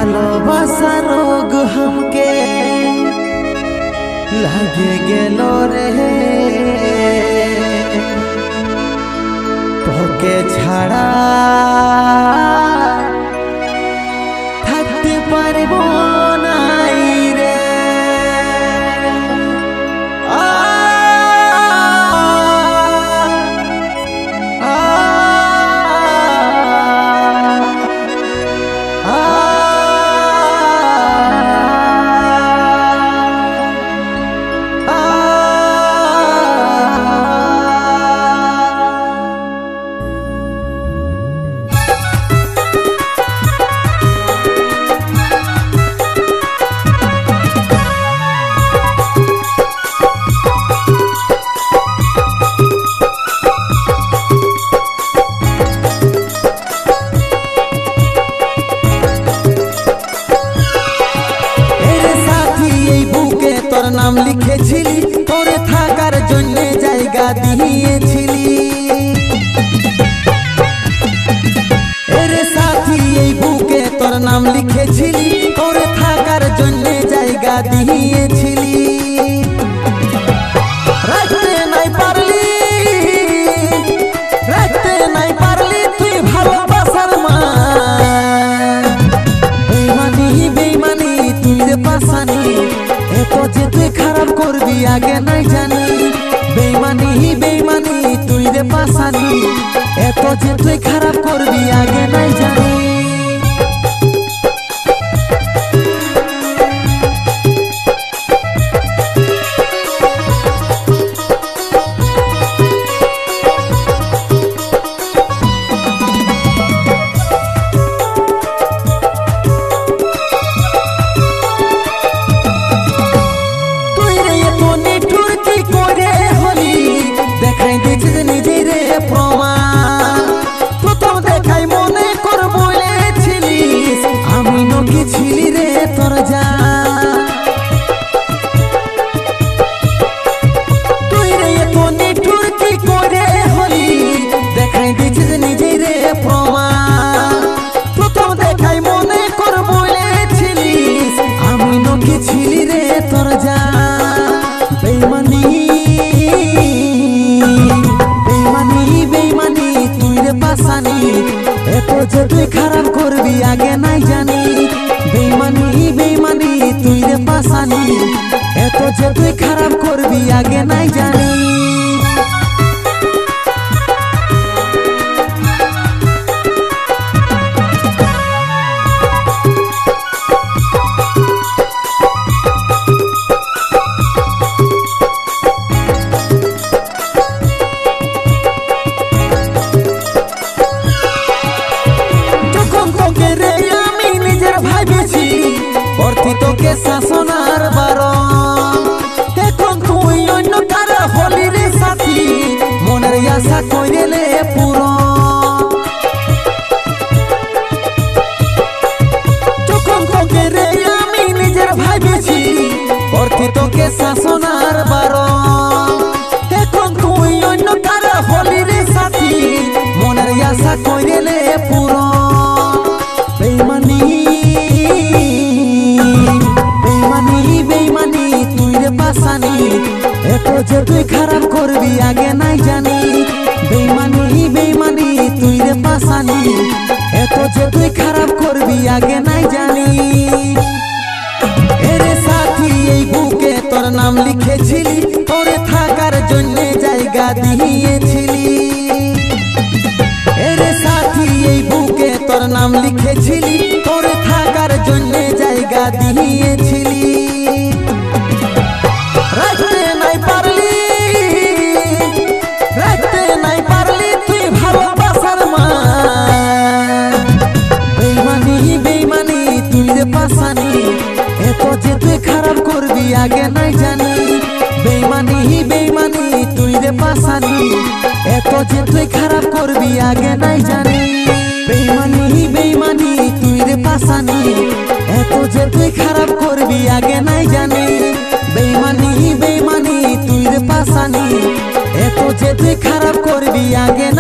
ভালোবাসা রোগ हमके লাগে গেল রে তোকে ছাড়া থাকতে পারবো নাই রে नाम लिखेছিলি তোরে থাকার জন্য জায়গা দিয়েছিলি এরে সাথী এই বুকে তোর নাম লিখেছিলি তোরে থাকার জন্য জায়গা দিয়েছিলি রাখতে নাই পারলি তুই ভালোবাসার মান বেইমানি তুই রে পাশানি तो जे तुई खराब कर दी आगे नहीं जानी बेईमानी तुई रे पासानी तो जे तुई खराब कर दी आगे नहीं जानी तो जे तुई खराब करबी आगे नहीं जानी बेईमानी तुई रे पासानी तो जे तुई खराब करबी आगे नहीं जानी তোকে শাসনার বারণ এখন তুই অন্য কারো হলি রে সাথী মনের আশা কইরেলে পূরণ যখন তোকে রে আমি নিজের ভাবেছি করতি তোকে শাসনার বারণ এখন তুই অন্য কারো হলি রে সাথী মনের আশা কইরেলে পূরণ बेईमानी तुई रे पासानी तो जे तुई खराब करबी आगे नहीं जानी बेईमानी तुई रे पासानी तो जे तुई खराब करबी आगे नहीं जानी एरे साथी এই বুকে তোর নাম লিখেছিলি তোরে থাকার জন্য জায়গা দিয়েছিলি এরে সাথী এই বুকে তোর নাম লিখেছিলি তোরে থাকার জন্য জায়গা দিয়েছিলি রাখতে নাই পারলি তুই ভালোবাসার মান বেইমানি তুই রে পাশানি তো যে তুই খারাপ করবি আগে নাই জানি বেইমানি তুই রে পাশানি তো যে তুই খারাপ করবি আগে নাই জানি বেইমানি তুই রে পাশানি তো যে তুই খারাপ করবি আগে নাই জানি বেইমানি তুই রে পাশানি तो जे तुई खराब करबी आगे